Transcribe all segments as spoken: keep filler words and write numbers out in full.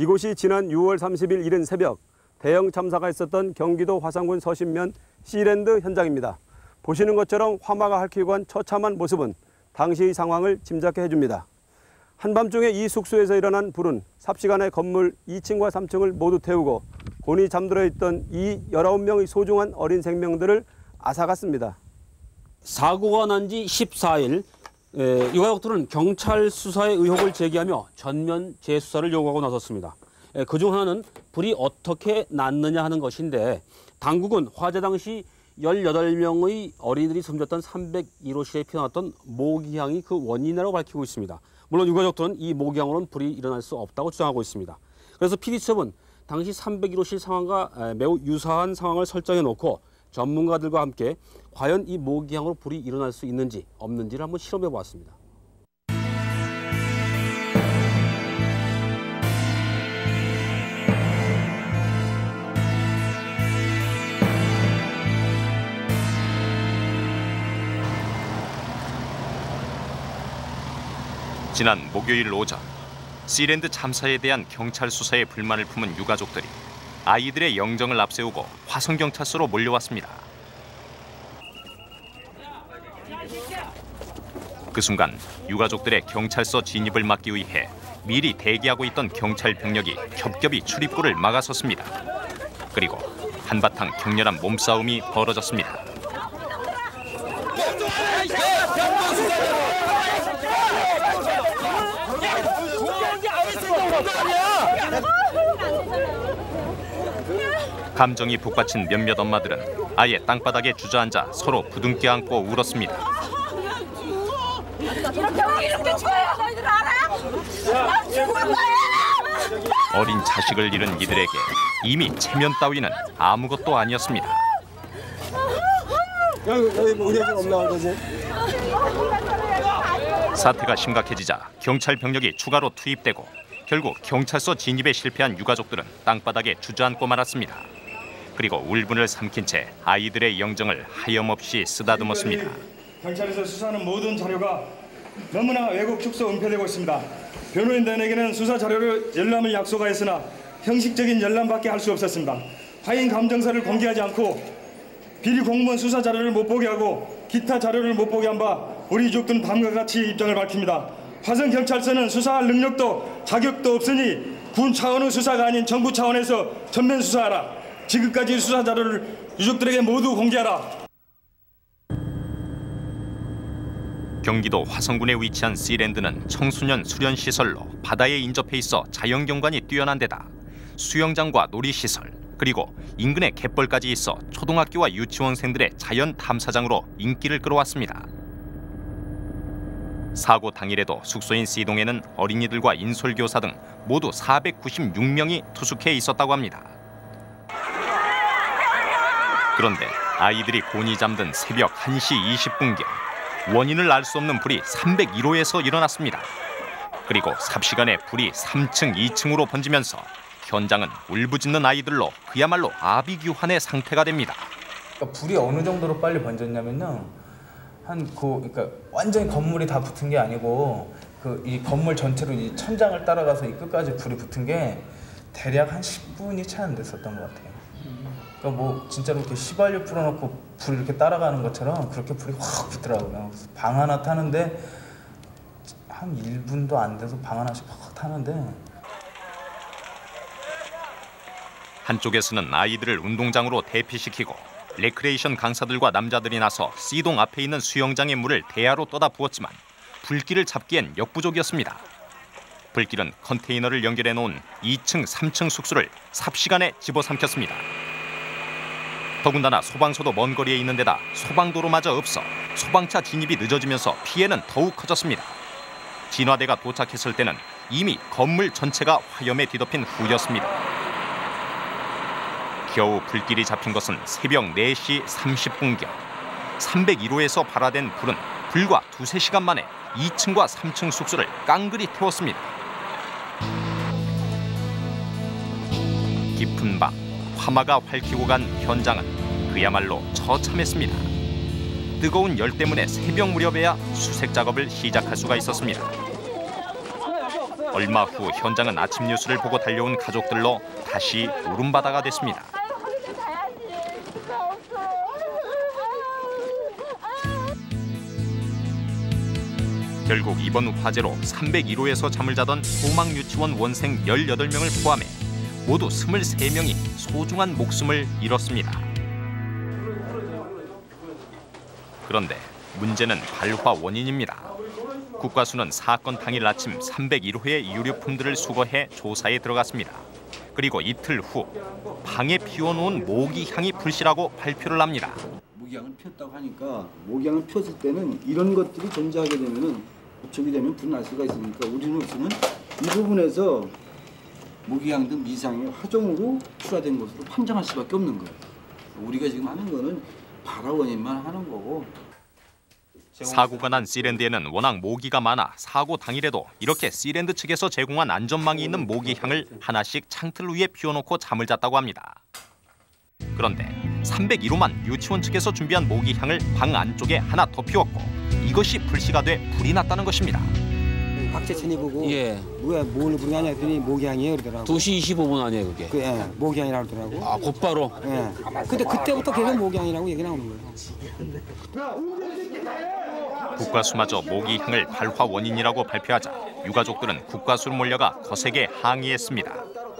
이곳이 지난 유월 삼십일 이른 새벽 대형 참사가 있었던 경기도 화성군 서신면 시랜드 현장입니다. 보시는 것처럼 화마가 핥히고 한 처참한 모습은 당시의 상황을 짐작해 줍니다. 한밤중에 이 숙소에서 일어난 불은 삽시간에 건물 이 층과 삼 층을 모두 태우고 곤히 잠들어 있던 이 열아홉 명의 소중한 어린 생명들을 앗아갔습니다. 사고가 난 지 십사 일 유가족들은 경찰 수사의 의혹을 제기하며 전면 재수사를 요구하고 나섰습니다. 그중 하나는 불이 어떻게 났느냐 하는 것인데 당국은 화재 당시 열여덟 명의 어린이들이 숨졌던 삼백일 호실에 피어났던 모기향이 그 원인이라고 밝히고 있습니다. 물론 유가족들은 이 모기향으로는 불이 일어날 수 없다고 주장하고 있습니다. 그래서 피디수첩은 당시 삼백일 호실 상황과 매우 유사한 상황을 설정해 놓고 전문가들과 함께 과연 이 모기향으로 불이 일어날 수 있는지 없는지를 한번 실험해 보았습니다. 지난 목요일 오전 시랜드 참사에 대한 경찰 수사에 불만을 품은 유가족들이 아이들의 영정을 앞세우고 화성경찰서로 몰려왔습니다. 그 순간 유가족들의 경찰서 진입을 막기 위해 미리 대기하고 있던 경찰 병력이 겹겹이 출입구를 막아섰습니다. 그리고 한바탕 격렬한 몸싸움이 벌어졌습니다. 감정이 북받친 몇몇 엄마들은 아예 땅바닥에 주저앉아 서로 부둥켜 안고 울었습니다. 이렇게 죽어요, 너희들 알아? 나 죽을 거야! 어린 자식을 잃은 이들에게 이미 체면 따위는 아무것도 아니었습니다. 사태가 심각해지자 경찰 병력이 추가로 투입되고 결국 경찰서 진입에 실패한 유가족들은 땅바닥에 주저앉고 말았습니다. 그리고 울분을 삼킨 채 아이들의 영정을 하염없이 쓰다듬었습니다. 경찰에서 수사하는 모든 자료가 너무나 왜곡 축소 은폐되고 있습니다. 변호인단에게는 수사 자료를 열람을 약속하였으나 형식적인 열람밖에 할 수 없었습니다. 화인 감정서를 공개하지 않고 비리 공무원 수사 자료를 못 보게 하고 기타 자료를 못 보게 한 바 우리 유족들은 다음과 같이 입장을 밝힙니다. 화성경찰서는 수사할 능력도 자격도 없으니 군 차원의 수사가 아닌 정부 차원에서 전면 수사하라. 지금까지 수사 자료를 유족들에게 모두 공개하라. 경기도 화성군에 위치한 시랜드는 청소년 수련시설로 바다에 인접해 있어 자연경관이 뛰어난 데다 수영장과 놀이시설 그리고 인근에 갯벌까지 있어 초등학교와 유치원생들의 자연 탐사장으로 인기를 끌어왔습니다. 사고 당일에도 숙소인 C동에는 어린이들과 인솔교사 등 모두 사백구십육 명이 투숙해 있었다고 합니다. 그런데 아이들이 곤히 잠든 새벽 한 시 이십 분경 원인을 알 수 없는 불이 삼백일 호에서 일어났습니다. 그리고 삽시간에 불이 삼 층, 이 층으로 번지면서 현장은 울부짖는 아이들로 그야말로 아비규환의 상태가 됩니다. 그러니까 불이 어느 정도로 빨리 번졌냐면요, 한 그 그러니까 완전히 건물이 다 붙은 게 아니고 그 이 건물 전체로 이 천장을 따라가서 이 끝까지 불이 붙은 게 대략 한 십 분이 채 안 됐었던 것 같아요. 그러니까 뭐 진짜로 이렇게 휘발유 풀어놓고 불이 이렇게 따라가는 것처럼 그렇게 불이 확 붙더라고요. 그래서 방 하나 타는데 한 일 분도 안 돼서 방 하나씩 확 타는데. 한쪽에서는 아이들을 운동장으로 대피시키고 레크레이션 강사들과 남자들이 나서 C동 앞에 있는 수영장의 물을 대야로 떠다 부었지만 불길을 잡기엔 역부족이었습니다. 불길은 컨테이너를 연결해 놓은 이 층, 삼 층 숙소를 삽시간에 집어삼켰습니다. 더군다나 소방서도 먼 거리에 있는 데다 소방도로마저 없어 소방차 진입이 늦어지면서 피해는 더욱 커졌습니다. 진화대가 도착했을 때는 이미 건물 전체가 화염에 뒤덮인 후였습니다. 겨우 불길이 잡힌 것은 새벽 네 시 삼십 분경. 삼백일 호에서 발화된 불은 불과 두세 시간 만에 이 층과 삼 층 숙소를 깡그리 태웠습니다. 깊은 밤 화마가 핥히고 간 현장은 그야말로 처참했습니다. 뜨거운 열 때문에 새벽 무렵에야 수색 작업을 시작할 수가 있었습니다. 얼마 후 현장은 아침 뉴스를 보고 달려온 가족들로 다시 울음바다가 됐습니다. 결국 이번 화재로 삼백일 호에서 잠을 자던 소망유치원 원생 열여덟 명을 포함해 모두 스물세 명이 소중한 목숨을 잃었습니다. 그런데 문제는 발화 원인입니다. 국과수는 사건 당일 아침 삼백일 호의 유류품들을 수거해 조사에 들어갔습니다. 그리고 이틀 후 방에 피워놓은 모기향이 불씨라고 발표를 합니다. 모기향을 피웠다고 하니까 모기향을 피웠을 때는 이런 것들이 존재하게 되면은 부촉이 되면 불이 날 수가 있으니까 우리는 우선은 이 부분에서 모기향 등 미상의 화종으로 출하된 것으로 판정할 수밖에 없는 거예요. 우리가 지금 하는 거는 발화 원인만 하는 거고. 사고가 난 씨랜드에는 워낙 모기가 많아 사고 당일에도 이렇게 씨랜드 측에서 제공한 안전망이 있는 모기향을 하나씩 창틀 위에 피워놓고 잠을 잤다고 합니다. 그런데 삼백일 호만 유치원 측에서 준비한 모기향을 방 안쪽에 하나 더 피웠고 이것이 불씨가 돼 불이 났다는 것입니다. 박재천이 보고 예. 뭐야 뭘 부르냐 했더니 모기향이에요 그러더라고. 두 시 이십오 분 아니에요, 그게? 그, 예, 모기향이라고 그러더라고. 아, 곧바로? 예. 근데 그때부터 계속 모기향이라고 얘기 나오는 거예요. 국과수마저 모기향을 발화 원인이라고 발표하자 유가족들은 국과수로 몰려가 거세게 항의했습니다.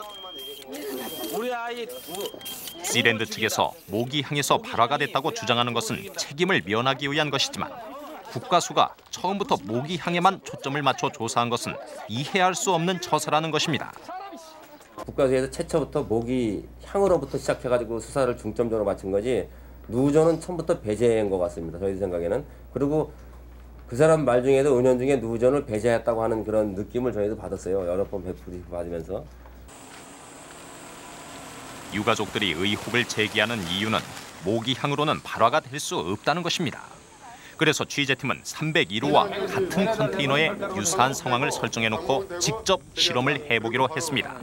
씨랜드 측에서 모기향에서 발화가 됐다고 주장하는 것은 책임을 면하기 위한 것이지만 국과수가 처음부터 모기향에만 초점을 맞춰 조사한 것은 이해할 수 없는 처사라는 것입니다. 국과수에서 최초부터 모기향으로부터 시작해가지고 수사를 중점적으로 맞춘 거지 누전은 처음부터 배제한 것 같습니다. 저희 생각에는. 그리고 그 사람 말 중에도 은연중에 누전을 배제했다고 하는 그런 느낌을 저희도 받았어요. 여러 번 베풀이 받으면서. 유가족들이 의혹을 제기하는 이유는 모기향으로는 발화가 될 수 없다는 것입니다. 그래서 취재팀은 삼백일 호와 같은 컨테이너에 유사한 상황을 설정해놓고 직접 실험을 해보기로 했습니다.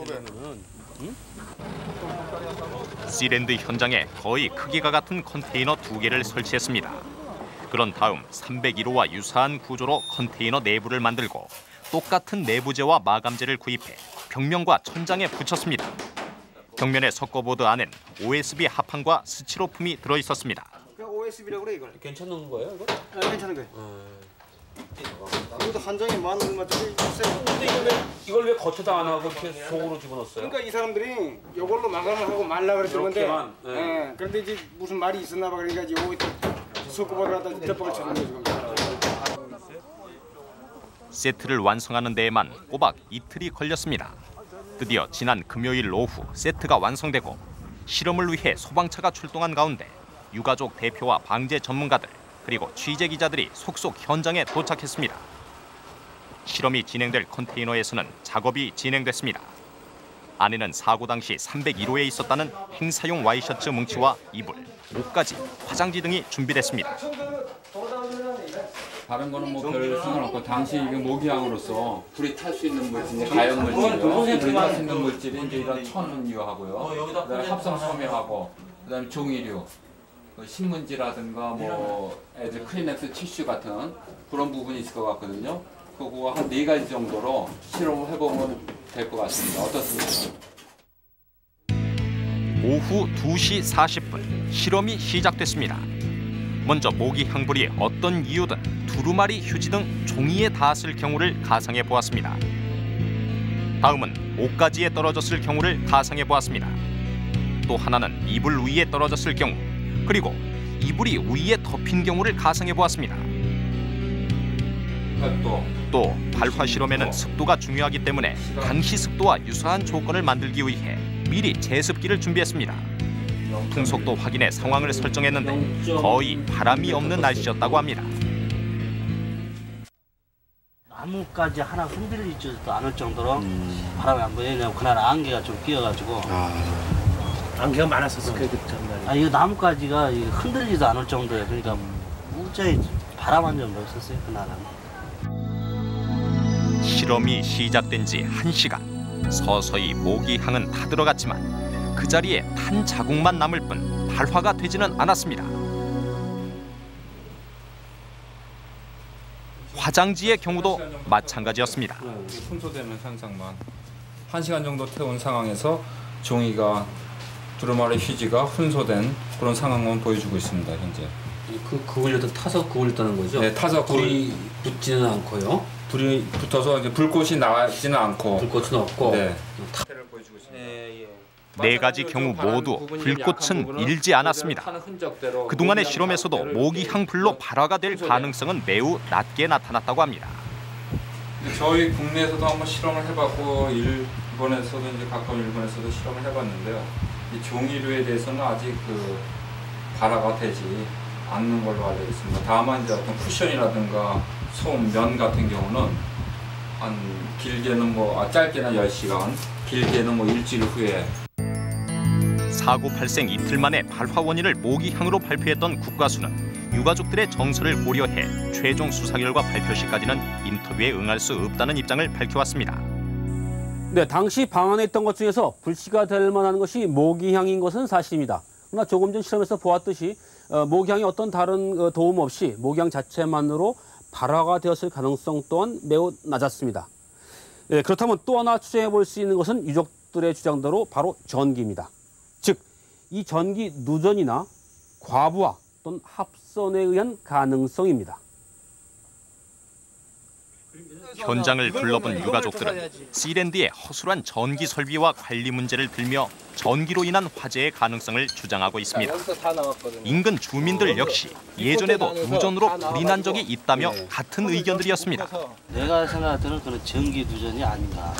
씨랜드 현장에 거의 크기가 같은 컨테이너 두 개를 설치했습니다. 그런 다음 삼백일 호와 유사한 구조로 컨테이너 내부를 만들고 똑같은 내부재와 마감재를 구입해 벽면과 천장에 붙였습니다. 벽면의 석고보드 안엔 오에스비 합판과 스티로폼이 들어있었습니다. 오에스비라고 그래 이걸. 괜찮은 거예요, 이거? 네, 괜찮은 거예요. 이것도 한 장에 만 얼마짜리 있어요. 근데 이걸 왜, 이걸 왜 겉에다 안 하고 이렇게 속으로 집어넣었어요? 그러니까 이 사람들이 이걸로 마감을 하고 말라 그랬던 건데. 이렇게만, 네. 예. 그런데 이제 무슨 말이 있었나 봐 그러니까 이제 요거 석고보드 갖다 덮박을 쳐는 거죠. 세트를 완성하는 데에만 꼬박 이틀이 걸렸습니다. 드디어 지난 금요일 오후 세트가 완성되고 실험을 위해 소방차가 출동한 가운데 유가족 대표와 방재 전문가들 그리고 취재기자들이 속속 현장에 도착했습니다. 실험이 진행될 컨테이너에서는 작업이 진행됐습니다. 안에는 사고 당시 삼백일 호에 있었다는 행사용 와이셔츠 뭉치와 이불, 옷까지, 화장지 등이 준비됐습니다. 다른 거는 뭐 별 상관없고 당시 이게 모기향으로서 불이 탈 수 있는 물질, 가연 물질이요. 불이 탈 수 있는 물질이 이제 이런 천유하고요. 그다음에 합성 섬유하고, 그다음에 종이류, 신문지라든가 뭐 애들 크리넥스 티슈 같은 그런 부분이 있을 것 같거든요. 그거 한 네 가지 정도로 실험을 해보면 될 것 같습니다. 어떻습니까? 오후 두 시 사십 분 실험이 시작됐습니다. 먼저 모기 향불이 어떤 이유든 두루마리 휴지 등 종이에 닿았을 경우를 가상해 보았습니다. 다음은 옷가지에 떨어졌을 경우를 가상해 보았습니다. 또 하나는 이불 위에 떨어졌을 경우, 그리고 이불이 위에 덮인 경우를 가상해 보았습니다. 또, 또 발화 실험에는 습도가 중요하기 때문에 당시 습도와 유사한 조건을 만들기 위해 미리 제습기를 준비했습니다. 풍속도 확인해 상황을 설정했는데 거의 바람이 없는 날씨였다고 합니다. 나무까지 하나 흔들리지도 않을 정도로 음. 바람이 안 불어요. 왜냐면 그날 안개가 좀 끼어가지고. 아. 안개가 많았었어 그 전날에. 아 이거 나무까지가 흔들리지도 않을 정도예요. 그러니까 무지하게 바람 한 점도 없었어요 그날은. 실험이 시작된 지 한 시간. 서서히 모기향은 타들어갔지만 그 자리에 탄 자국만 남을 뿐 발화가 되지는 않았습니다. 화장지의 경우도 마찬가지였습니다. 순서되는 현상만 한 시간 정도 태운 상황에서 종이가 두루마리 휴지가 혼소된 그런 상황만 보여주고 있습니다. 현재. 그 그을려도 타서 그을렸다는 거죠? 네, 타서 불이 붙지는 않고요. 불이 붙어서 이제 불꽃이 나지는 않고 불꽃은 없고. 네. 네 가지 경우 모두 불꽃은 일지 않았습니다. 그동안의 실험에서도 모기향 불로 발화가 될 가능성은 매우 낮게 나타났다고 합니다. 저희 국내에서도 한번 실험을 해봤고 일본에서도 이제 가까운 일본에서도 실험을 해봤는데요. 이 종이류에 대해서는 아직 그 발화가 되지 않는 걸로 알고 있습니다. 다만 이제 어떤 쿠션이라든가 솜, 면 같은 경우는 한 길게는 뭐 아, 짧게는 열 시간, 길게는 뭐 일주일 후에. 사고 발생 이틀 만에 발화 원인을 모기향으로 발표했던 국가수는 유가족들의 정서를 고려해 최종 수사 결과 발표 시까지는 인터뷰에 응할 수 없다는 입장을 밝혀왔습니다. 네, 당시 방안에 있던 것 중에서 불씨가 될 만한 것이 모기향인 것은 사실입니다. 그러나 조금 전 실험에서 보았듯이 어, 모기향이 어떤 다른 어, 도움 없이 모기향 자체만으로 발화가 되었을 가능성 또한 매우 낮았습니다. 네, 그렇다면 또 하나 추정해 볼 수 있는 것은 유족들의 주장대로 바로 전기입니다. 즉, 이 전기 누전이나 과부하 또는 합선에 의한 가능성입니다. 현장을 둘러본 유가족들은 시랜드의 허술한 전기 설비와 관리 문제를 들며 전기로 인한 화재의 가능성을 주장하고 있습니다. 인근 주민들 역시 예전에도 누전으로 불이 난 적이 있다며 같은 의견들이었습니다. 내가 생각할 때는 그런 전기 누전이 아닌가.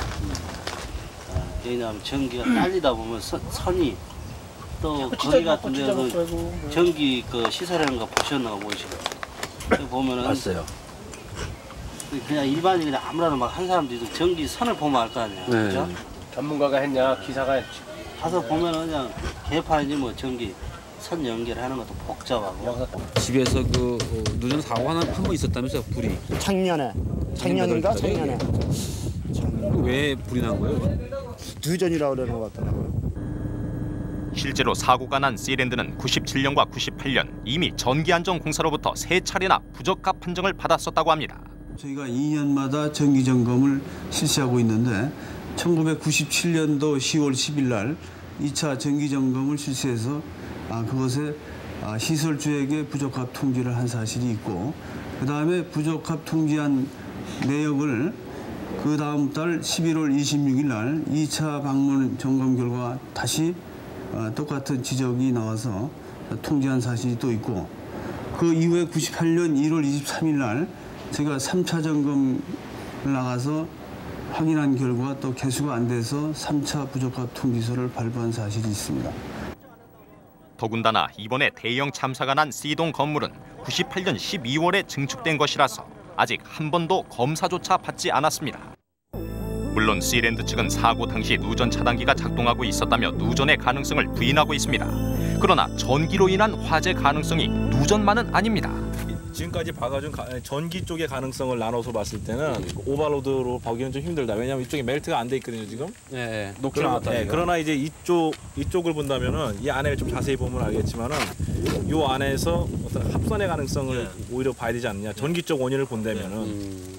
왜냐하면 전기가 딸리다 보면 선, 선이 또 거기 같은 데도 전기 그 시설하는 거 보셨나 보시고 보면은 봤어요. 그냥 일반인 그냥 아무나 막 한 사람들도 전기 선을 보면 알 거 아니야. 네. 그죠? 전문가가 했냐 기사가 했지. 가서 보면은 그냥 개판이지 뭐 전기 선 연결하는 것도 복잡하고. 집에서 그 어, 누전 사고가 한 번 있었다면서요, 불이? 작년에. 작년인가? 작년에. 왜 불이 난 거예요? 누전이라고 그러는 것 같더라고요. 실제로 사고가 난 시랜드는 구십칠 년과 구십팔 년 이미 전기안전공사로부터 세 차례나 부적합 판정을 받았었다고 합니다. 저희가 이 년마다 정기 점검을 실시하고 있는데 천구백구십칠 년도 시월 십일 날 이 차 정기 점검을 실시해서 아, 그것에 아, 시설주에게 부적합 통지를 한 사실이 있고 그 다음에 부적합 통지한 내역을 그 다음 달 십일월 이십육일 날 이 차 방문 점검 결과 다시 아, 똑같은 지적이 나와서 통지한 사실이 또 있고 그 이후에 구십팔 년 일월 이십삼일 날 제가 삼 차 점검을 나가서 확인한 결과 또 개수가 안 돼서 삼 차 부적합 통지서를 발부한 사실이 있습니다. 더군다나 이번에 대형 참사가 난 C동 건물은 구십팔 년 십이월에 증축된 것이라서 아직 한 번도 검사조차 받지 않았습니다. 물론 시랜드 측은 사고 당시 누전 차단기가 작동하고 있었다며 누전의 가능성을 부인하고 있습니다. 그러나 전기로 인한 화재 가능성이 누전만은 아닙니다. 지금까지 박아준 가, 전기 쪽의 가능성을 나눠서 봤을 때는 오버로드로 보기는 좀 힘들다. 왜냐하면 이쪽에 멜트가 안 돼 있거든요 지금. 네, 녹지 그러나, 않았다. 네, 그러나 이제 이쪽 이쪽을 본다면은 이 안에 좀 자세히 보면 알겠지만은 이 안에서 어떤 합선의 가능성을 네. 오히려 봐야 되지 않느냐. 전기 쪽 원인을 본다면은. 음.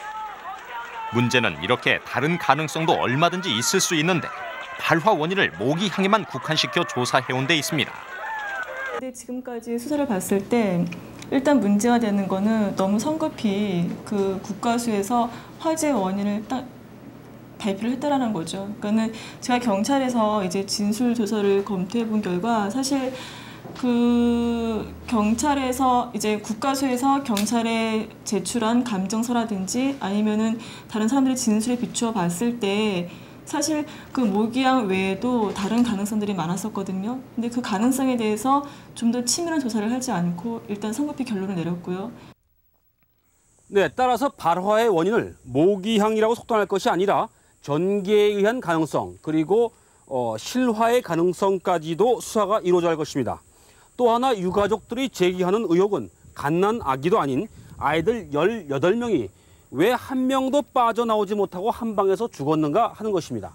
문제는 이렇게 다른 가능성도 얼마든지 있을 수 있는데 발화 원인을 모기향에만 국한시켜 조사해온 데 있습니다. 근데 지금까지 수사를 봤을 때 일단 문제가 되는 거는 너무 성급히 그 국가수에서 화재 원인을 딱 발표를 했다라는 거죠. 그러니까는 제가 경찰에서 이제 진술 조서를 검토해 본 결과 사실 그 경찰에서 이제 국가수에서 경찰에 제출한 감정서라든지 아니면은 다른 사람들의 진술에 비추어 봤을 때 사실 그 모기향 외에도 다른 가능성들이 많았었거든요. 근데 그 가능성에 대해서 좀 더 치밀한 조사를 하지 않고 일단 성급히 결론을 내렸고요. 네, 따라서 발화의 원인을 모기향이라고 속단할 것이 아니라 전기에 의한 가능성 그리고 어, 실화의 가능성까지도 수사가 이루어져야 할 것입니다. 또 하나 유가족들이 제기하는 의혹은 갓난 아기도 아닌 아이들 열여덟 명이 왜 한 명도 빠져나오지 못하고 한 방에서 죽었는가 하는 것입니다.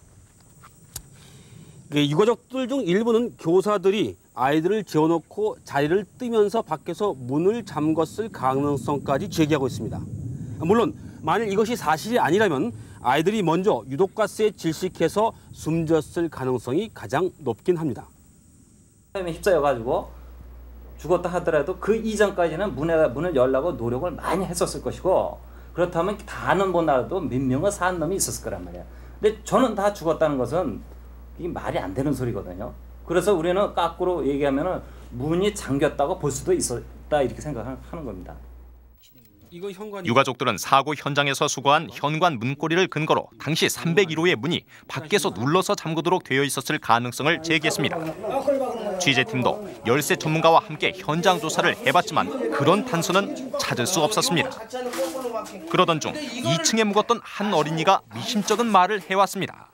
유가족들 중 일부는 교사들이 아이들을 재워놓고 자리를 뜨면서 밖에서 문을 잠궜을 가능성까지 제기하고 있습니다. 물론 만일 이것이 사실이 아니라면 아이들이 먼저 유독가스에 질식해서 숨졌을 가능성이 가장 높긴 합니다. 휩싸여가지고 죽었다 하더라도 그 이전까지는 문에, 문을 열려고 노력을 많이 했었을 것이고, 그렇다면 다는 못 나라도 몇 명의 산 놈이 있었을 거란 말이야. 근데 저는 다 죽었다는 것은 이게 말이 안 되는 소리거든요. 그래서 우리는 거꾸로 얘기하면은 문이 잠겼다고 볼 수도 있었다 이렇게 생각하는 겁니다. 유가족들은 사고 현장에서 수거한 현관 문고리를 근거로 당시 삼백일 호의 문이 밖에서 눌러서 잠그도록 되어 있었을 가능성을 제기했습니다. 취재팀도 열쇠 전문가와 함께 현장 조사를 해봤지만 그런 단서는 찾을 수 없었습니다. 그러던 중 이 층에 묵었던 한 어린이가 미심쩍은 말을 해왔습니다.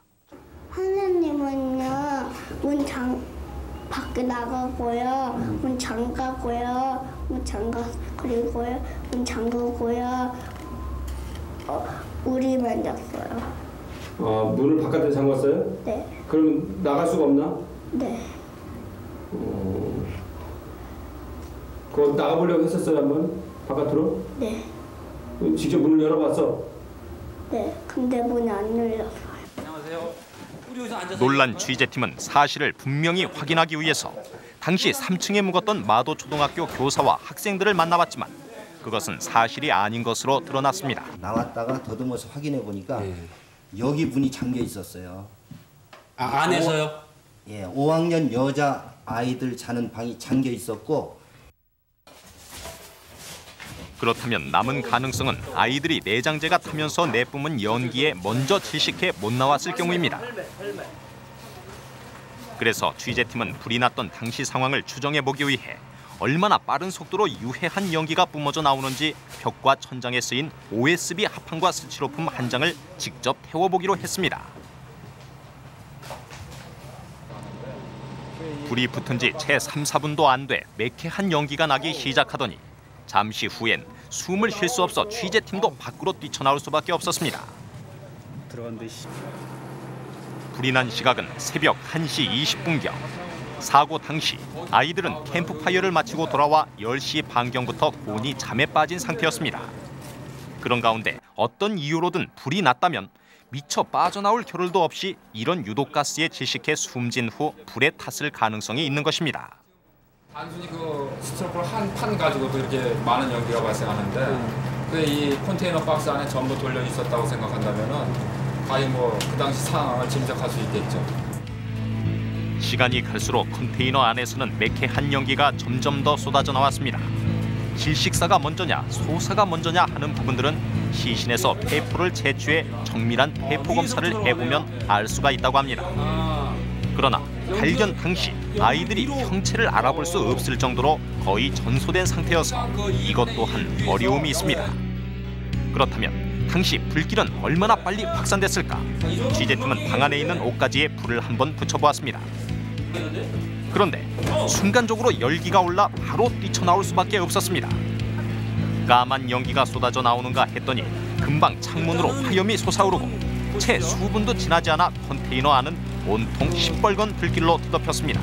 하느님은요, 문 장, 밖에 나가고요, 문 잠가고요, 문 잠가, 그리고요, 문 잠그고요, 어, 우리 만졌어요. 어, 문을 바깥에 잠갔어요? 네. 그럼 나갈 수가 없나? 네. 어, 그거 나가보려고 했었어요, 한번? 바깥으로? 네. 직접 문을 열어봤어? 네. 근데 문이 안 열렸어요. 놀란 취재팀은 사실을 분명히 확인하기 위해서 당시 삼 층에 묵었던 마도초등학교 교사와 학생들을 만나봤지만 그것은 사실이 아닌 것으로 드러났습니다. 나왔다가 더듬어서 확인해 보니까 네. 여기 문이 잠겨 있었어요. 아, 안에서요? 오, 예, 오 학년 여자 아이들 자는 방이 잠겨 있었고. 그렇다면 남은 가능성은 아이들이 내장재가 타면서 내뿜은 연기에 먼저 질식해 못 나왔을 경우입니다. 그래서 취재팀은 불이 났던 당시 상황을 추정해보기 위해 얼마나 빠른 속도로 유해한 연기가 뿜어져 나오는지 벽과 천장에 쓰인 오에스비 합판과 스티로폼 한 장을 직접 태워보기로 했습니다. 불이 붙은 지 채 삼, 사 분도 안 돼 매캐한 연기가 나기 시작하더니 잠시 후엔 숨을 쉴 수 없어 취재팀도 밖으로 뛰쳐나올 수밖에 없었습니다. 불이 난 시각은 새벽 한 시 이십 분경. 사고 당시 아이들은 캠프파이어를 마치고 돌아와 열 시 반경부터 곤히 잠에 빠진 상태였습니다. 그런 가운데 어떤 이유로든 불이 났다면 미처 빠져나올 겨를도 없이 이런 유독가스에 질식해 숨진 후 불에 탔을 가능성이 있는 것입니다. 단순히 그 스티로폼 한 판 가지고도 이렇게 많은 연기가 발생하는데 음. 그 이 컨테이너 박스 안에 전부 돌려 있었다고 생각한다면은 거의 뭐 그 당시 상황을 짐작할 수 있겠죠. 시간이 갈수록 컨테이너 안에서는 매캐한 연기가 점점 더 쏟아져 나왔습니다. 질식사가 먼저냐 소사가 먼저냐 하는 부분들은 시신에서 폐포를 채취해 정밀한 폐포 검사를 해보면 알 수가 있다고 합니다. 그러나 발견 당시 아이들이 형체를 알아볼 수 없을 정도로 거의 전소된 상태여서 이것 또한 어려움이 있습니다. 그렇다면 당시 불길은 얼마나 빨리 확산됐을까? 취재팀은 방 안에 있는 옷가지에 불을 한번 붙여보았습니다. 그런데 순간적으로 열기가 올라 바로 뛰쳐나올 수밖에 없었습니다. 까만 연기가 쏟아져 나오는가 했더니 금방 창문으로 화염이 솟아오르고 채 수분도 지나지 않아 컨테이너 안은 온통 시뻘건 불길로 뒤덮였습니다.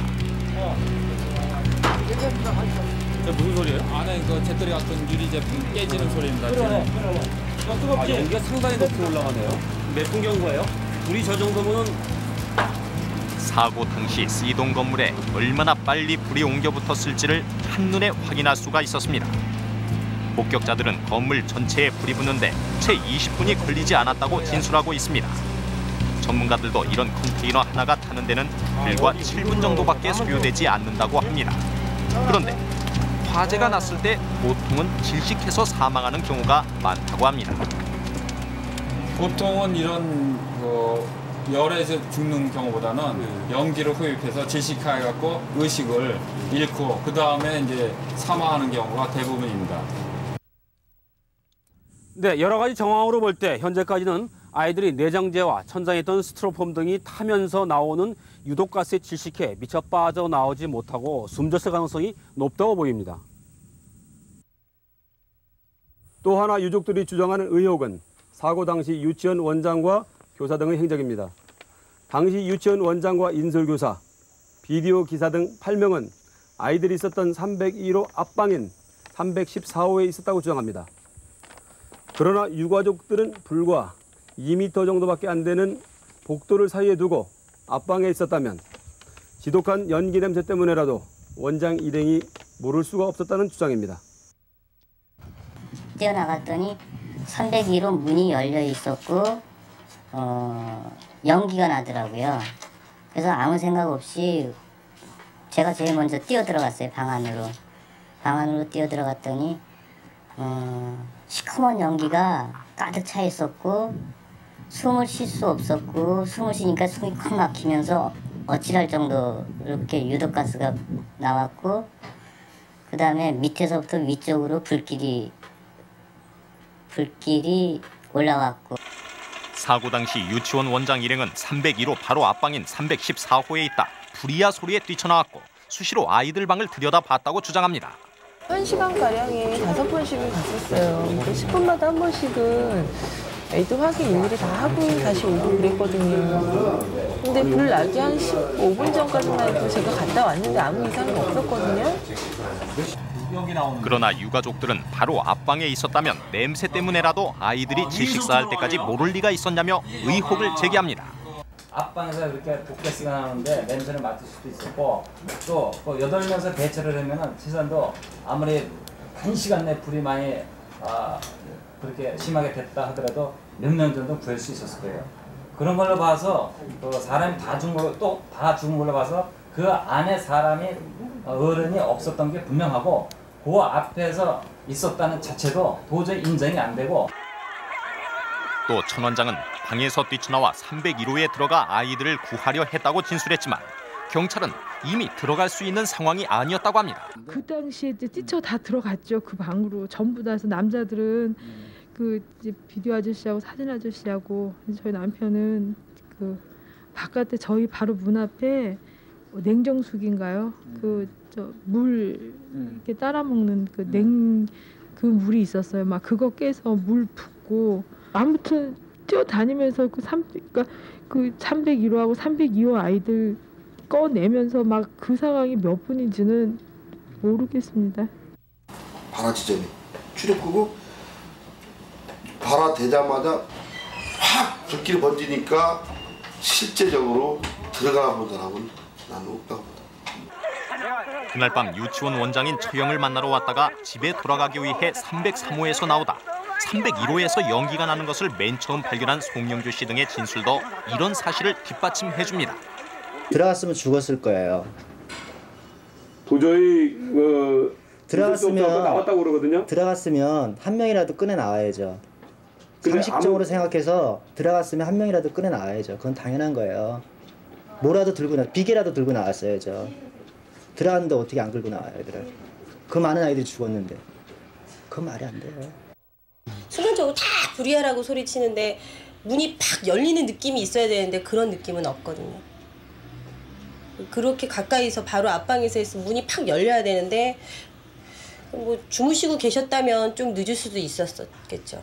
무슨 소리예요? 안에 그 재떨이 같은 유리 제품 깨지는 소리입니다. 아, 연기가 상당히 높이 올라가네요. 몇 분 경과예요? 불이 저 정도면 사고 당시 C동 건물에 얼마나 빨리 불이 옮겨 붙었을지를 한눈에 확인할 수가 있었습니다. 목격자들은 건물 전체에 불이 붙는데 채 이십 분이 걸리지 않았다고 진술하고 있습니다. 전문가들도 이런 컨테이너 하나가 타는 데는 불과 칠 분 정도밖에 소요되지 않는다고 합니다. 그런데 화재가 났을 때 보통은 질식해서 사망하는 경우가 많다고 합니다. 보통은 이런 그 열에서 죽는 경우보다는 연기를 흡입해서 질식해갖고 의식을 잃고 그 다음에 이제 사망하는 경우가 대부분입니다. 네, 여러 가지 정황으로 볼 때 현재까지는 아이들이 내장재와 천장에 있던 스티로폼 등이 타면서 나오는 유독가스에 질식해 미처 빠져나오지 못하고 숨졌을 가능성이 높다고 보입니다. 또 하나 유족들이 주장하는 의혹은 사고 당시 유치원 원장과 교사 등의 행적입니다. 당시 유치원 원장과 인솔교사, 비디오 기사 등 팔 명은 아이들이 있었던 삼백일 호 앞방인 삼백십사 호에 있었다고 주장합니다. 그러나 유가족들은 불과 이 미터 정도밖에 안 되는 복도를 사이에 두고 앞방에 있었다면 지독한 연기 냄새 때문에라도 원장 일행이 모를 수가 없었다는 주장입니다. 뛰어나갔더니 삼백이 호 문이 열려 있었고 어, 연기가 나더라고요. 그래서 아무 생각 없이 제가 제일 먼저 뛰어 들어갔어요. 방 안으로. 방 안으로 뛰어 들어갔더니 어, 시커먼 연기가 가득 차 있었고 숨을 쉴 수 없었고 숨을 쉬니까 숨이 콱 막히면서 어찌할 정도 이렇게 유독가스가 나왔고 그 다음에 밑에서부터 위쪽으로 불길이 불길이 올라왔고 사고 당시 유치원 원장 일행은 삼백일 호 바로 앞방인 삼백십사 호에 있다 불이야 소리에 뛰쳐나왔고 수시로 아이들 방을 들여다봤다고 주장합니다. 한 시간가량에 다섯 번씩은 갔었어요. 그러니까 십 분마다 한 번씩은 애들 확인 일일이 다 하고 다시 오고 그랬거든요. 근데 불 나기 한 십오 분 전까지만 해도 제가 갔다 왔는데 아무 이상이 없었거든요. 그러나 유가족들은 바로 앞방에 있었다면 냄새 때문에라도 아이들이 질식사할 때까지 모를 리가 있었냐며 의혹을 제기합니다. 앞방에서 이렇게 독가스가 나오는데 냄새를 맡을 수도 있었고 또 여덟 명에서 대처를 하면 최소한도 아무리 한 시간 내 불이 많이 아, 그렇게 심하게 됐다 하더라도 몇 명 정도 구할 수 있었을 거예요. 그런 걸로 봐서 또 사람이 다 죽은 걸로 또 다 죽은 걸로 봐서 그 안에 사람이 어른이 없었던 게 분명하고 그 앞에서 있었다는 자체도 도저히 인정이 안 되고 또 천 원장은 방에서 뛰쳐나와 삼백일 호에 들어가 아이들을 구하려 했다고 진술했지만 경찰은 이미 들어갈 수 있는 상황이 아니었다고 합니다. 그 당시에 이제 뛰쳐 다 들어갔죠. 그 방으로 전부 다 해서 남자들은 그 이제 비디오 아저씨하고 사진 아저씨하고 저희 남편은 그 바깥에 저희 바로 문 앞에 냉정수기인가요? 그 저 물 이렇게 따라 먹는 그 냉 그 물이 있었어요. 막 그거 깨서 물 붓고 아무튼 뛰어다니면서 그 삼 그러니까 그 삼백일 호하고 삼백이 호 아이들 꺼내면서 막 그 상황이 몇 분인지는 모르겠습니다. 발화 지점에 출입구고 발화 되자마자 확 불길이 번지니까 실제적으로 들어가 본 사람은 나는 없다고 봅니다. 그날 밤 유치원 원장인 처형을 만나러 왔다가 집에 돌아가기 위해 삼백삼 호에서 나오다 삼백일 호에서 연기가 나는 것을 맨 처음 발견한 송영주 씨 등의 진술도 이런 사실을 뒷받침해줍니다. 들어갔으면 죽었을 거예요. 도저히 그 들어갔으면 나왔다고 그러거든요. 들어갔으면 한 명이라도 꺼내 나와야죠. 상식적으로 아무... 생각해서 들어갔으면 한 명이라도 꺼내 나와야죠. 그건 당연한 거예요. 뭐라도 들고 나, 비계라도 들고 나왔어야죠. 들어갔는데 어떻게 안 끌고 나와요, 애들을? 그 많은 아이들이 죽었는데. 그건 말이 안 돼요. 순간적으로 다 불이야라고 소리치는데 문이 팍 열리는 느낌이 있어야 되는데 그런 느낌은 없거든요. 그렇게 가까이서 바로 앞방에서 있으면 문이 팍 열려야 되는데 뭐 주무시고 계셨다면 좀 늦을 수도 있었겠죠.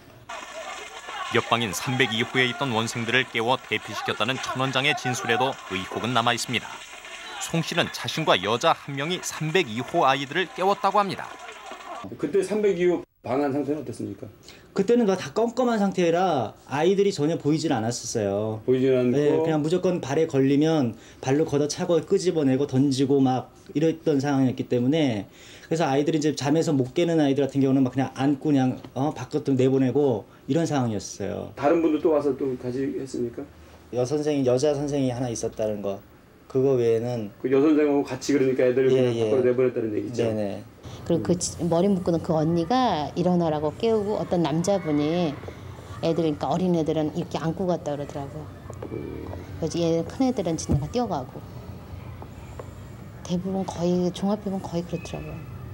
옆방인 삼백이 호에 있던 원생들을 깨워 대피시켰다는 천 원장의 진술에도 의혹은 남아 있습니다. 송 씨는 자신과 여자 한 명이 삼백이 호 아이들을 깨웠다고 합니다. 그때 삼백이 호 방한 상태는 어땠습니까? 그때는 다 껌껌한 상태라 아이들이 전혀 보이질 않았었어요. 보이질 않고 네, 그냥 무조건 발에 걸리면 발로 걷어차고 끄집어내고 던지고 막 이랬던 상황이었기 때문에 그래서 아이들이 이제 잠에서 못 깨는 아이들 같은 경우는 막 그냥 안고 그냥 어, 밖으로 내보내고 이런 상황이었어요. 다른 분들 또 와서 또 같이 했습니까? 여선생이 여자 선생이 하나 있었다는 거. 그거 외에는 그 여선생하고 같이 그러니까 애들을 예, 그냥 예. 밖으로 내보냈다는 얘기죠. 네네. 그리고 그 머리 묶는 그 언니가 일어나라고 깨우고 어떤 남자분이 애들 그러니까 어린 애들은 이렇게 안고 갔다 그러더라고요. 그래서 얘 큰 애들은 지네가 뛰어가고 대부분 거의 종합해보면 거의 그렇더라고요.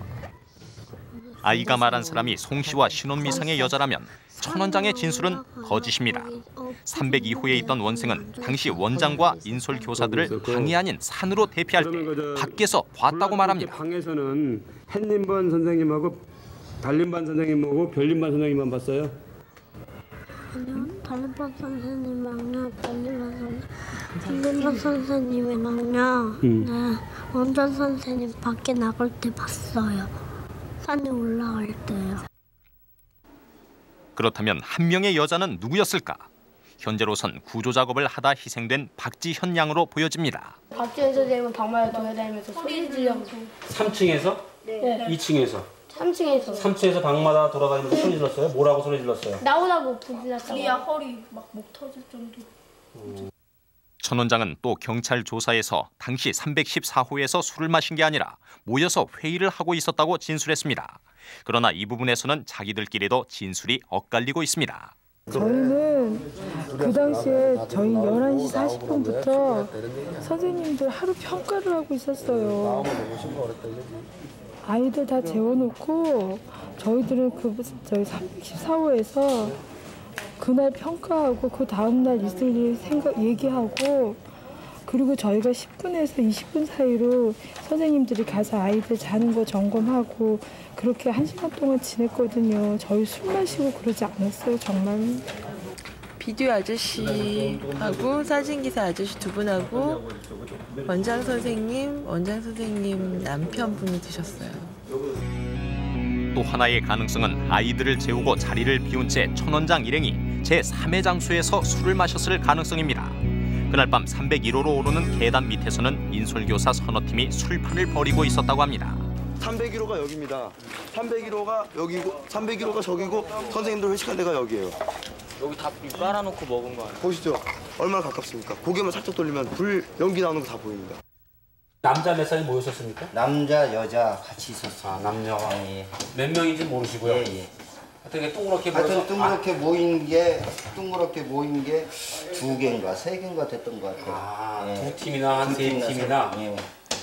아이가 말한 사람이 송 씨와 신혼미상의 여자라면 천 원장의 진술은 거짓입니다. 삼백이 호에 있던 원생은 당시 원장과 인솔 교사들을 방이 아닌 산으로 대피할 때 밖에서 봤다고 말합니다. 방에서는 햇님반 선생님하고 달림반 선생님하고 별림반 선생님만 봤어요? 아니요, 달림반 선생님이랑요, 별림반 선생님, 달림반 선생님이랑요, 음. 네, 원장 선생님 밖에 나갈 때 봤어요. 산에 올라갈 때요. 그렇다면 한 명의 여자는 누구였을까? 현재로선 구조 작업을 하다 희생된 박지현 양으로 보여집니다. 박지현 선생님은 방마를 돌아다니면서 소리 지르고. 삼 층에서? 네. 이 층에서? 삼 층에서. 삼 층에서 방마다 돌아다니면서 소리 질렀어요? 뭐라고 소리 질렀어요? 나오라고 불렀다고. 리아 허리 막 목 터질 정도. 천 원장은 또 경찰 조사에서 당시 삼백십사 호에서 술을 마신 게 아니라 모여서 회의를 하고 있었다고 진술했습니다. 그러나 이 부분에서는 자기들끼리도 진술이 엇갈리고 있습니다. 저희는 그 당시에 저희 열한 시 사십 분부터 선생님들 하루 평가를 하고 있었어요. 아이들 다 재워놓고 저희들은 그 저희 삼백십사 호에서 그날 평가하고 그 다음날 있을 일 생각 얘기하고 그리고 저희가 십 분에서 이십 분 사이로 선생님들이 가서 아이들 자는 거 점검하고 그렇게 한 시간 동안 지냈거든요. 저희 술 마시고 그러지 않았어요, 정말. 비디오 아저씨하고 사진기사 아저씨 두 분하고 원장 선생님, 원장 선생님 남편분이 드셨어요. 또 하나의 가능성은 아이들을 재우고 자리를 비운 채 천 원장 일행이 제삼의 장소에서 술을 마셨을 가능성입니다. 그날 밤 삼백일 호로 오르는 계단 밑에서는 인솔교사 선호팀이 술판을 벌이고 있었다고 합니다. 삼백일 호가 여기입니다. 삼백일 호가 여기고 삼백일 호가 저기고 선생님들 회식한 데가 여기예요. 여기 다 깔아놓고 먹은 거 아니에요? 보시죠. 얼마나 가깝습니까? 고개만 살짝 돌리면 불 연기 나오는 거 다 보입니다. 남자 몇 살이 모였었습니까? 남자, 여자 같이 있었어요. 아, 남녀가. 예, 예. 몇 명인지 모르시고요? 예, 예. 어떻게 동그랗게 하여튼 모여서 동그랗게 아. 모인 게 동그랗게 모인 게 두 개인가 세 개인가 됐던 것 같아요. 아, 예. 두 팀이나 한 세 팀이나. 예.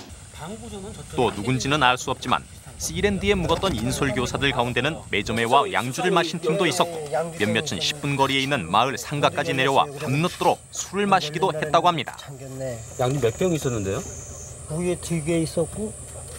또 누군지는 알 수 없지만 씨랜드에 묵었던 인솔교사들 가운데는 매점에와 양주를 마신 팀도 있었고 몇몇은 십 분 거리에 있는 마을 상가까지 내려와 밤늦도록 술을 마시기도 했다고 합니다. 양주 몇 병 있었는데요? 위에 두 개 있었고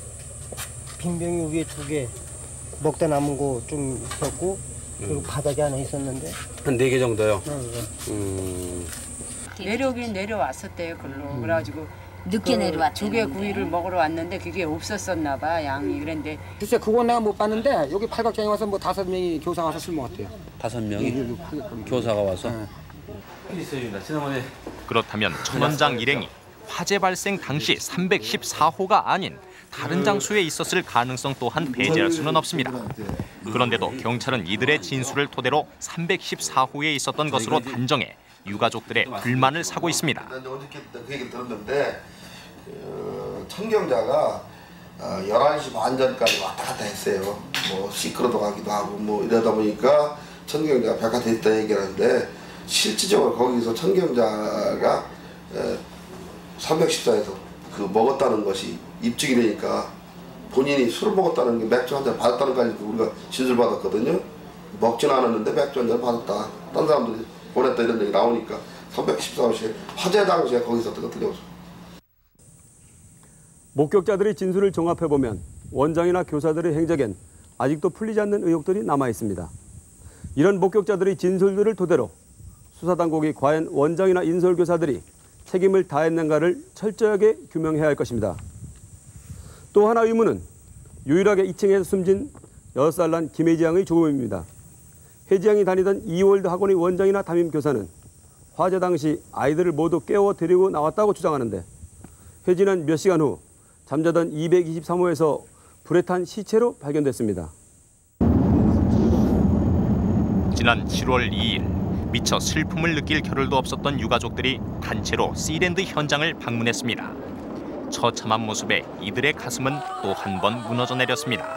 빈병이 위에 두 개 먹다 남은 거 좀 있었고 그리고 음. 바닥에 하나 있었는데 한 네 개 정도요? 응, 응. 음. 내려오긴 내려왔었대요, 글로. 음. 그래가지고 늦게 내려왔대요. 조개 구이를 먹으러 왔는데 그게 없었었나 봐, 양이. 그런데 글쎄 그건 내가 못 봤는데 여기 팔각장에 와서 뭐 다섯 명이 교사 와서 술 먹었대요. 다섯 명이? 예, 여기 팔각장. 교사가 와서? 네. 있습니다. 지난번에 그렇다면 천 원장 일행이 화재 발생 당시 삼백십사 호가 아닌 다른 장소에 있었을 가능성 또한 배제할 수는 없습니다. 그런데도 경찰은 이들의 진술을 토대로 삼백십사 호에 있었던 것으로 단정해 유가족들의 불만을 사고 있습니다. 어저께 그 얘기 들었는데 어, 청경자가 어, 열한 시 반 전까지 왔다 갔다 했어요. 뭐 시끄러도 가기도 하고 뭐 이러다 보니까 청경자가 백화됐다 얘기를 하는데 실질적으로 거기서 청경자가 에, 삼백십사에서 그 먹었다는 것이 입증이 되니까 본인이 술을 먹었다는 게 맥주 한 잔 받았다는 까지 우리가 진술 받았거든요. 먹진 않았는데 맥주 한 잔 받았다. 딴 사람들이 보냈다 이런 얘기 나오니까 삼백십사 호실 화재 당시에 거기 있었던 거 틀림없어. 목격자들의 진술을 종합해보면 원장이나 교사들의 행적엔 아직도 풀리지 않는 의혹들이 남아 있습니다. 이런 목격자들의 진술들을 토대로 수사당국이 과연 원장이나 인솔교사들이 책임을 다했는가를 철저하게 규명해야 할 것입니다. 또 하나 의문은 유일하게 이 층에서 숨진 여섯 살 난 김혜지 양의 죽음입니다. 혜지 양이 다니던 이월드 학원의 원장이나 담임교사는 화재 당시 아이들을 모두 깨워 데리고 나왔다고 주장하는데 혜지는 몇 시간 후 잠자던 이백이십삼 호에서 불에 탄 시체로 발견됐습니다. 지난 칠월 이일 미처 슬픔을 느낄 겨를도 없었던 유가족들이 단체로 씨랜드 현장을 방문했습니다. 처참한 모습에 이들의 가슴은 또 한 번 무너져 내렸습니다.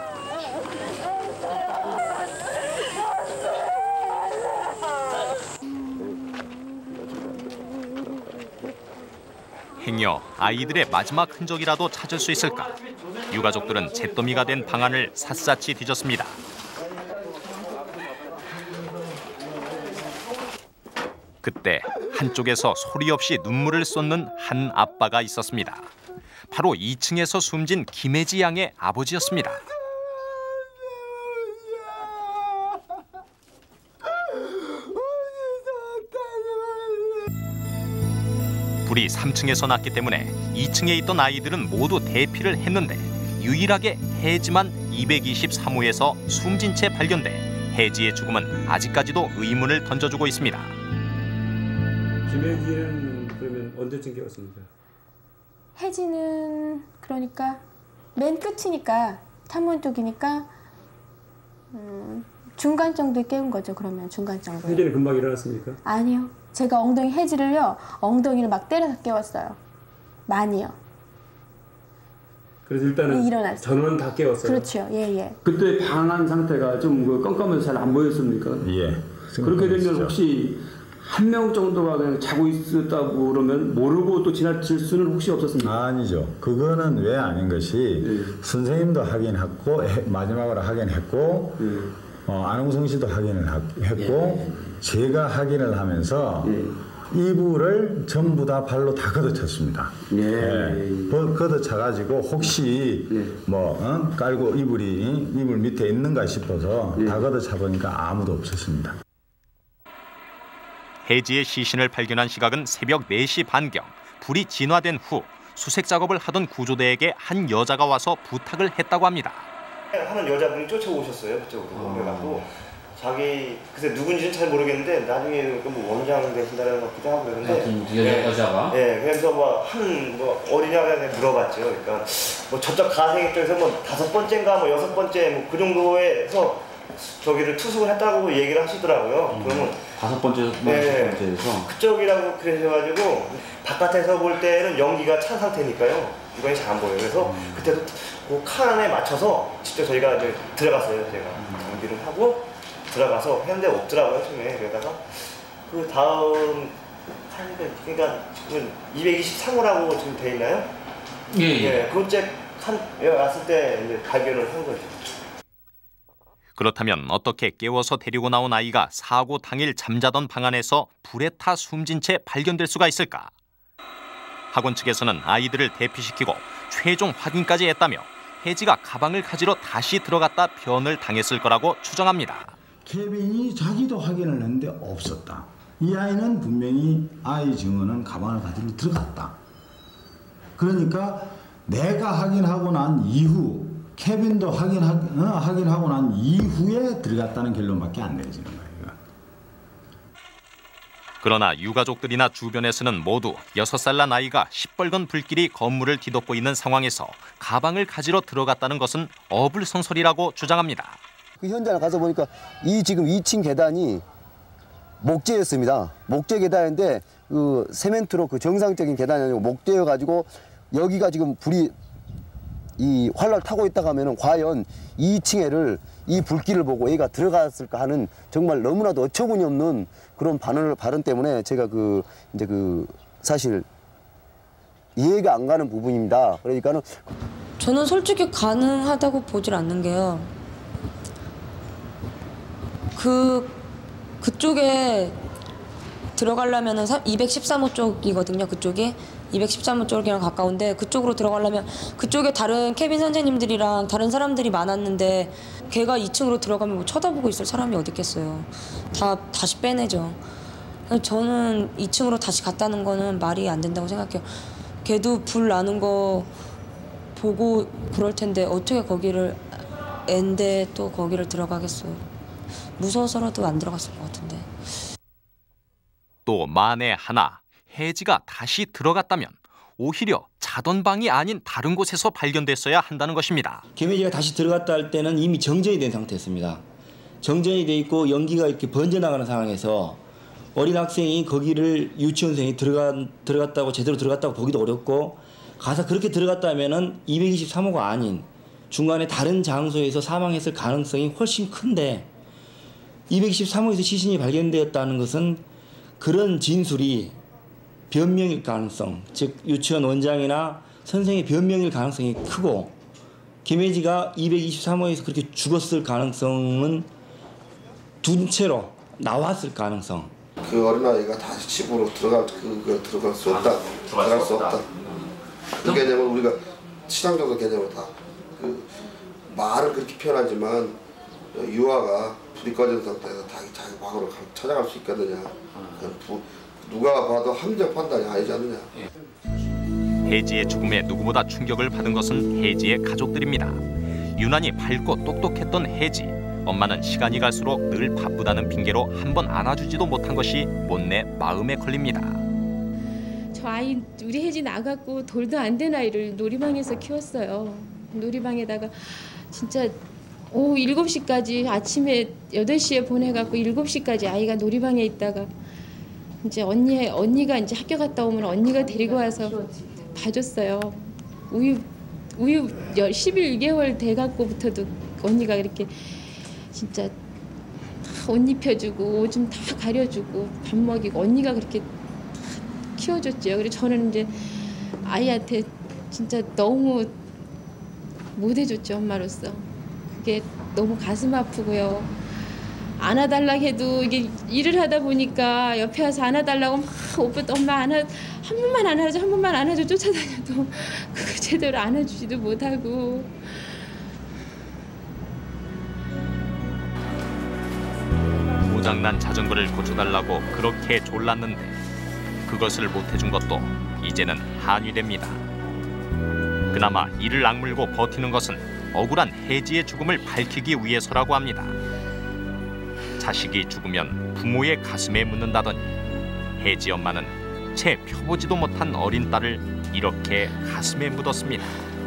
행여 아이들의 마지막 흔적이라도 찾을 수 있을까? 유가족들은 잿더미가 된 방안을 샅샅이 뒤졌습니다. 그때 한쪽에서 소리 없이 눈물을 쏟는 한 아빠가 있었습니다. 바로 이 층에서 숨진 김혜지 양의 아버지였습니다. 불이 삼 층에서 났기 때문에 이 층에 있던 아이들은 모두 대피를 했는데 유일하게 혜지만 이백이십삼 호에서 숨진 채 발견돼 혜지의 죽음은 아직까지도 의문을 던져주고 있습니다. 김혜지는 그러면 언제쯤 깨웠습니까? 혜지는 그러니까 맨 끝이니까 탐문 쪽이니까 음, 중간 정도에 깨운 거죠. 그러면 중간 정도. 혜지는 금방 일어났습니까? 아니요. 제가 엉덩이 혜지를요. 엉덩이를 막 때려서 깨웠어요. 많이요. 그래서 일단은 일어났어요. 전원 다 깨웠어요. 그렇죠. 예, 예. 그때 방한 상태가 좀 그 깜깜해서 잘 안 보였습니까? 예. 그렇게 되면 혹시 한 명 정도가 그냥 자고 있었다고 그러면 모르고 또 지나칠 수는 혹시 없었습니까? 아니죠. 그거는 왜 아닌 것이 예. 선생님도 확인했고 마지막으로 확인했고 예. 어, 안홍성 씨도 확인을 하, 했고 예. 제가 확인을 하면서 예. 이불을 전부 다 발로 다 걷어쳤습니다. 예. 예. 걷어차가지고 혹시 예. 뭐 어? 깔고 이불이 이불 밑에 있는가 싶어서 예. 다 걷어차 보니까 아무도 없었습니다. 혜지의 시신을 발견한 시각은 새벽 네 시 반경. 불이 진화된 후 수색 작업을 하던 구조대에게 한 여자가 와서 부탁을 했다고 합니다. 하는 여자분이 쫓아오셨어요. 그쪽으로. 그래갖고 자기 글쎄 누군지는 잘 모르겠는데 나중에 뭐 원장 되신다는 것 같기도 하고 그러는데 그 여자, 여자가? 네, 그래서 뭐한 뭐 어린아이한테 물어봤죠. 그러니까 뭐 저쪽 가생 입장에서 뭐 다섯 번째인가 뭐 여섯 번째 뭐 그 정도에서 저기를 투숙을 했다고 얘기를 하시더라고요. 음, 그러면 다섯 번째, 뭐 네, 다섯 번째에서 그쪽이라고 그러셔가지고 바깥에서 볼 때는 연기가 찬 상태니까요. 이건이 잘 안 보여요. 그래서 음. 그때도 그 칸에 맞춰서 직접 저희가 이제 들어갔어요. 제가 연기를 하고 들어가서 했는데 없더라고요. 처음에 그러다가 그 다음 그러니까 지금 이백이십삼 호라고 지금 돼 있나요? 예. 예. 예, 그것째 칸 왔을 때 이제 발견을 한 거죠. 그렇다면 어떻게 깨워서 데리고 나온 아이가 사고 당일 잠자던 방 안에서 불에 타 숨진 채 발견될 수가 있을까? 학원 측에서는 아이들을 대피시키고 최종 확인까지 했다며 혜지가 가방을 가지러 다시 들어갔다 변을 당했을 거라고 추정합니다. 케빈이 자기도 확인을 했는데 없었다. 이 아이는 분명히 아이 증언은 가방을 가지러 들어갔다. 그러니까 내가 확인하고 난 이후 케빈도 확인하, 어, 확인하고 난 이후에 들어갔다는 결론밖에 안 내려지는 거예요. 그러나 유가족들이나 주변에서는 모두 여섯 살 난 아이가 시뻘건 불길이 건물을 뒤덮고 있는 상황에서 가방을 가지러 들어갔다는 것은 어불성설이라고 주장합니다. 그 현장에 가서 보니까 이 지금 이 층 계단이 목재였습니다. 목재 계단인데 그 세멘트로 그 정상적인 계단이 아니고 목재여가지고 여기가 지금 불이 이 활랄 타고 있다가 하면은 과연 이 층에를 이 불길을 보고 애가 들어갔을까 하는 정말 너무나도 어처구니 없는 그런 발언을 발언 때문에 제가 그 이제 그 사실 이해가 안 가는 부분입니다. 그러니까는 저는 솔직히 가능하다고 보질 않는 게요. 그 그쪽에 들어가려면은 이백십삼 호 쪽이거든요. 그쪽이 이백십삼 호 쪽이랑 가까운데 그쪽으로 들어가려면 그쪽에 다른 케빈 선생님들이랑 다른 사람들이 많았는데 걔가 이 층으로 들어가면 뭐 쳐다보고 있을 사람이 어디 있겠어요. 다 다시 빼내죠. 저는 이 층으로 다시 갔다는 거는 말이 안 된다고 생각해요. 걔도 불 나는 거 보고 그럴 텐데 어떻게 거기를 앤데 또 거기를 들어가겠어요. 무서워서라도 안 들어갔을 것 같은데. 또 만에 하나 혜지가 다시 들어갔다면 오히려 자던 방이 아닌 다른 곳에서 발견됐어야 한다는 것입니다. 김혜지가 다시 들어갔다 할 때는 이미 정전이 된 상태였습니다. 정전이 돼 있고 연기가 이렇게 번져나가는 상황에서 어린 학생이 거기를 유치원생이 들어가, 들어갔다고 제대로 들어갔다고 보기도 어렵고 가서 그렇게 들어갔다 하면은 이백이십삼 호가 아닌 중간에 다른 장소에서 사망했을 가능성이 훨씬 큰데 이백이십삼 호에서 시신이 발견되었다는 것은 그런 진술이 변명일 가능성, 즉 유치원 원장이나 선생의 변명일 가능성이 크고 김혜지가 이백이십삼 호에서 그렇게 죽었을 가능성은 둔 채로 나왔을 가능성. 그 어린아이가 다시 집으로 들어갈 그, 그 들어갈 수 없다. 아, 들어갈 수 없다. 그 개념은 우리가 신앙적인 개념으로 다 그 말은 그렇게 표현하지만 유아가 불이 꺼진 상태에서 자기 자기 방으로 찾아갈 수 있거든요. 부, 누가 봐도 합리적 판단이 아니지 않느냐. 혜지의 죽음에 누구보다 충격을 받은 것은 혜지의 가족들입니다. 유난히 밝고 똑똑했던 혜지. 엄마는 시간이 갈수록 늘 바쁘다는 핑계로 한 번 안아주지도 못한 것이 못내 마음에 걸립니다. 저 아이 우리 혜지 나갔고 돌도 안 된 아이를 놀이방에서 키웠어요. 놀이방에다가 진짜 오후 일곱 시까지 아침에 여덟 시에 보내갖고 일곱 시까지 아이가 놀이방에 있다가 이제 언니, 언니가 이제 학교 갔다 오면 언니가 데리고 와서 봐줬어요. 우유, 우유 십일 개월 돼갖고부터도 언니가 이렇게 진짜 옷 입혀주고 오줌 다 가려주고 밥 먹이고 언니가 그렇게 키워줬죠. 그리고 저는 이제 아이한테 진짜 너무 못해줬죠, 엄마로서. 그게 너무 가슴 아프고요. 안아달라고 해도 이게 일을 하다 보니까 옆에 와서 안아달라고 막 오빠 엄마 안아 한 번만 안아줘 한 번만 안아줘 쫓아다녀도 그거 제대로 안아주지도 못하고. 고장난 자전거를 고쳐달라고 그렇게 졸랐는데 그것을 못해준 것도 이제는 한이 됩니다. 그나마 이를 악물고 버티는 것은 억울한 혜지의 죽음을 밝히기 위해서라고 합니다. 자식이 죽으면 부모의 가슴에 묻는다더니 혜지 엄마는 채 펴보지도 못한 어린 딸을 이렇게 가슴에 묻었습니다.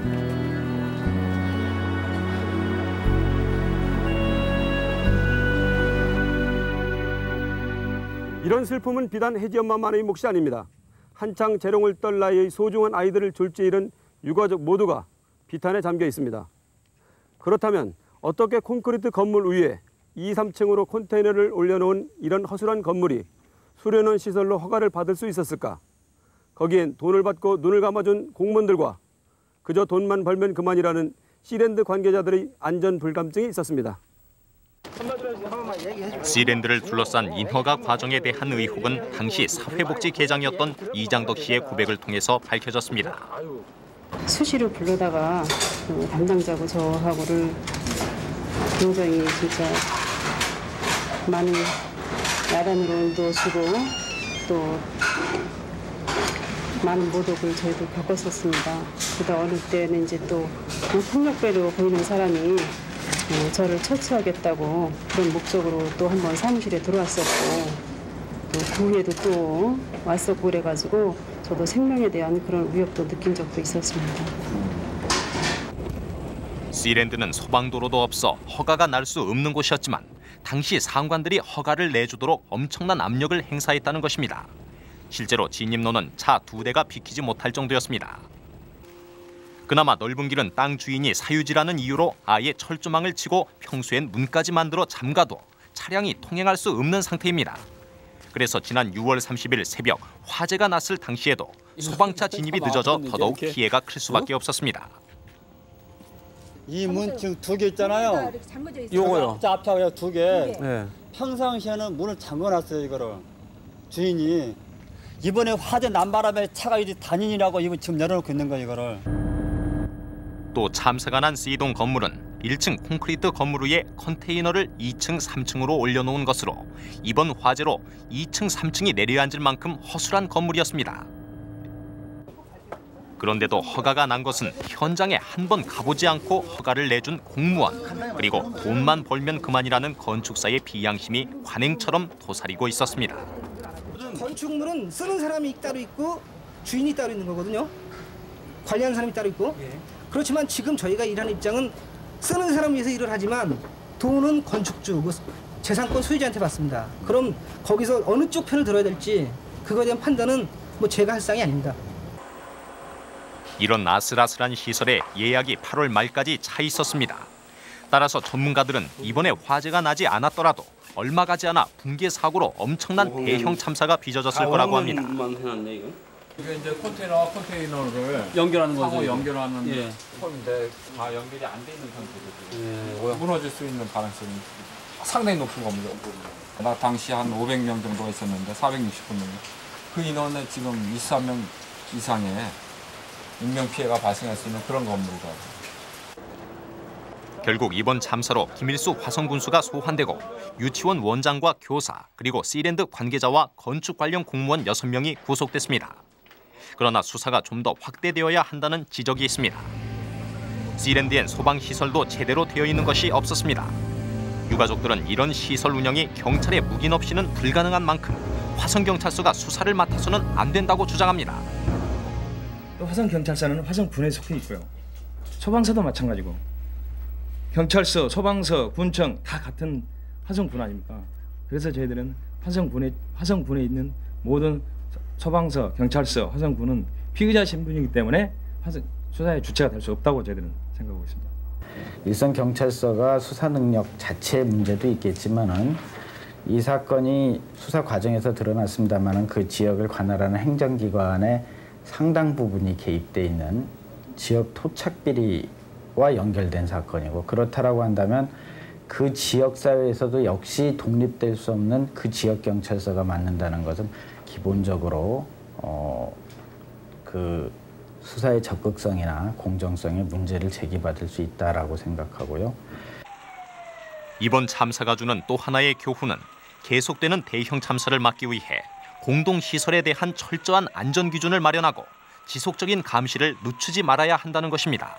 이런 슬픔은 비단 혜지 엄마만의 몫이 아닙니다. 한창 재롱을 떨 나이의 소중한 아이들을 졸지에 잃은 유가족 모두가 비탄에 잠겨 있습니다. 그렇다면 어떻게 콘크리트 건물 위에 이, 삼 층으로 컨테이너를 올려놓은 이런 허술한 건물이 수련원 시설로 허가를 받을 수 있었을까? 거기엔 돈을 받고 눈을 감아준 공무원들과 그저 돈만 벌면 그만이라는 시랜드 관계자들의 안전 불감증이 있었습니다. 시랜드를 둘러싼 인허가 과정에 대한 의혹은 당시 사회복지계장이었던 이장덕 씨의 고백을 통해서 밝혀졌습니다. 수시로 불러다가 그 담당자고 저하고를 굉장히 진짜 많은 야단으로도 주고 또 많은 모독을 저희도 겪었었습니다. 그러다 어느 때는 이제 또 폭력배로 보이는 사람이 저를 처치하겠다고 그런 목적으로 또 한 번 사무실에 들어왔었고 또 그 후에도 또 왔었고 그래가지고 저도 생명에 대한 그런 위협도 느낀 적도 있었습니다. 시랜드는 소방도로도 없어 허가가 날 수 없는 곳이었지만 당시 상관들이 허가를 내주도록 엄청난 압력을 행사했다는 것입니다. 실제로 진입로는 차 두 대가 비키지 못할 정도였습니다. 그나마 넓은 길은 땅 주인이 사유지라는 이유로 아예 철조망을 치고 평소엔 문까지 만들어 잠가도 차량이 통행할 수 없는 상태입니다. 그래서 지난 유월 삼십일 새벽 화재가 났을 당시에도 소방차 진입이 늦어져 더더욱 피해가 클 수밖에 없었습니다. 이 문증 두 개 있잖아요. 요거요. 앞차가 두 개. 네. 평상시에는 문을 잠궈놨어요 이거를. 주인이 이번에 화재 난 바람에 차가 이제 단인이라고 이거 지금 열어놓고 있는 거예요 이거를. 또 참사가 난 C동 건물은 일 층 콘크리트 건물 위에 컨테이너를 이 층, 삼 층으로 올려놓은 것으로 이번 화재로 이 층, 삼 층이 내려앉을 만큼 허술한 건물이었습니다. 그런데도 허가가 난 것은 현장에 한 번 가보지 않고 허가를 내준 공무원 그리고 돈만 벌면 그만이라는 건축사의 비양심이 관행처럼 도사리고 있었습니다. 건축물은 쓰는 사람이 따로 있고 주인이 따로 있는 거거든요. 관리하는 사람이 따로 있고. 그렇지만 지금 저희가 일하는 입장은 쓰는 사람 위해서 일을 하지만 돈은 건축주, 그 재산권 소유자한테 받습니다. 그럼 거기서 어느 쪽 편을 들어야 될지 그거에 대한 판단은 뭐 제가 할 상이 아닙니다. 이런 아슬아슬한 시설에 예약이 팔월 말까지 차 있었습니다. 따라서 전문가들은 이번에 화재가 나지 않았더라도 얼마 가지 않아 붕괴 사고로 엄청난 대형 참사가 빚어졌을 거라고 합니다. 이게 이제 컨테이너 컨테이너를 연결하는 하고 거죠. 연결하는 예. форм인데 다 연결이 안 돼 있는 상태거든요. 예. 무너질 수 있는 가능성이 상당히 높은 겁니다. 나 당시 한 오백 명 정도가 있었는데 사백육십구 명. 그 인원에 지금 이십삼 명 이상의 인명 피해가 발생할 수 있는 그런 건물이다. 결국 이번 참사로 김일수 화성군수가 소환되고 유치원 원장과 교사 그리고 시랜드 관계자와 건축 관련 공무원 여섯 명이 구속됐습니다. 그러나 수사가 좀 더 확대되어야 한다는 지적이 있습니다. 시랜드엔 소방시설도 제대로 되어 있는 것이 없었습니다. 유가족들은 이런 시설 운영이 경찰의 묵인 없이는 불가능한 만큼 화성경찰서가 수사를 맡아서는 안 된다고 주장합니다. 화성경찰서는 화성군에 속해 있고요. 소방서도 마찬가지고 경찰서, 소방서, 군청 다 같은 화성군 아닙니까? 그래서 저희들은 화성군에, 화성군에 있는 모든 소방서, 경찰서, 화성군은 피의자 신분이기 때문에 화성, 수사의 주체가 될 수 없다고 저희들은 생각하고 있습니다. 일선 경찰서가 수사 능력 자체의 문제도 있겠지만은 이 사건이 수사 과정에서 드러났습니다만은 그 지역을 관할하는 행정기관의 상당 부분이 개입돼 있는 지역 토착 비리와 연결된 사건이고, 그렇다라고 한다면 그 지역 사회에서도 역시 독립될 수 없는 그 지역 경찰서가 맡는다는 것은 기본적으로 어, 그 수사의 적극성이나 공정성에 문제를 제기받을 수 있다라고 생각하고요. 이번 참사가 주는 또 하나의 교훈은 계속되는 대형 참사를 막기 위해 공동시설에 대한 철저한 안전 기준을 마련하고 지속적인 감시를 늦추지 말아야 한다는 것입니다.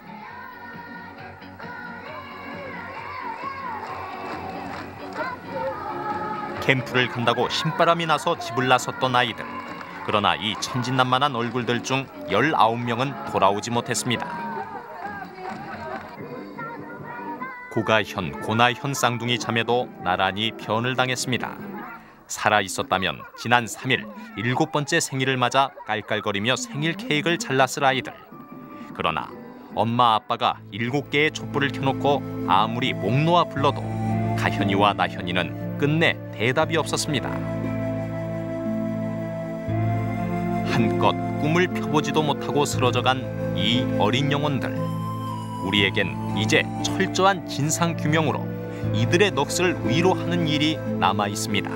캠프를 간다고 신바람이 나서 집을 나섰던 아이들. 그러나 이 천진난만한 얼굴들 중 열아홉 명은 돌아오지 못했습니다. 고가현, 고나현 쌍둥이 자매도 나란히 변을 당했습니다. 살아있었다면 지난 삼 일 일곱 번째 생일을 맞아 깔깔거리며 생일 케이크를 잘랐을 아이들. 그러나 엄마 아빠가 일곱 개의 촛불을 켜놓고 아무리 목 놓아 불러도 가현이와 나현이는 끝내 대답이 없었습니다. 한껏 꿈을 펴보지도 못하고 쓰러져간 이 어린 영혼들. 우리에겐 이제 철저한 진상규명으로 이들의 넋을 위로하는 일이 남아 있습니다.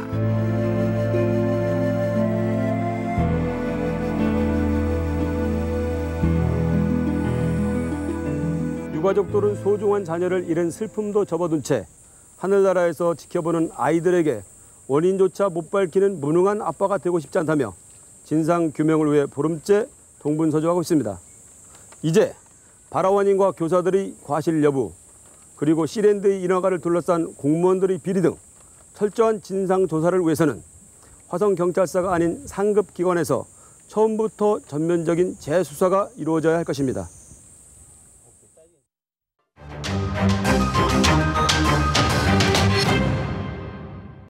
유가족들은 소중한 자녀를 잃은 슬픔도 접어둔 채 하늘나라에서 지켜보는 아이들에게 원인조차 못 밝히는 무능한 아빠가 되고 싶지 않다며 진상규명을 위해 보름째 동분서주하고 있습니다. 이제 발화원인과 교사들의 과실 여부, 그리고 시랜드의 인허가를 둘러싼 공무원들의 비리 등 철저한 진상조사를 위해서는 화성경찰서가 아닌 상급 기관에서 처음부터 전면적인 재수사가 이루어져야 할 것입니다.